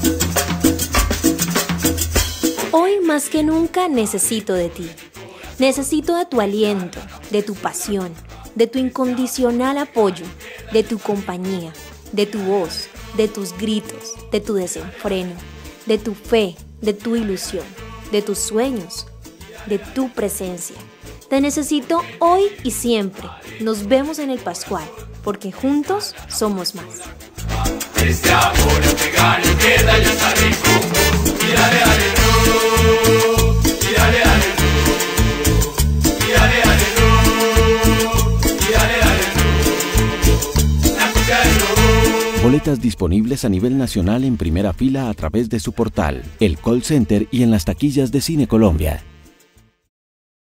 Hoy más que nunca necesito de ti. Necesito de tu aliento, de tu pasión, de tu incondicional apoyo, de tu compañía, de tu voz, de tus gritos, de tu desenfreno, de tu fe, de tu ilusión, de tus sueños, de tu presencia. Te necesito hoy y siempre. Nos vemos en el Pascual, porque juntos somos más. Este amor te gana y queda y está rico. Y dale, dale, no. Y dale, dale, no. Y dale, dale, no. Y dale, dale, no. La cosa es no. Boletas disponibles a nivel nacional en primera fila a través de su portal, el call center y en las taquillas de Cine Colombia.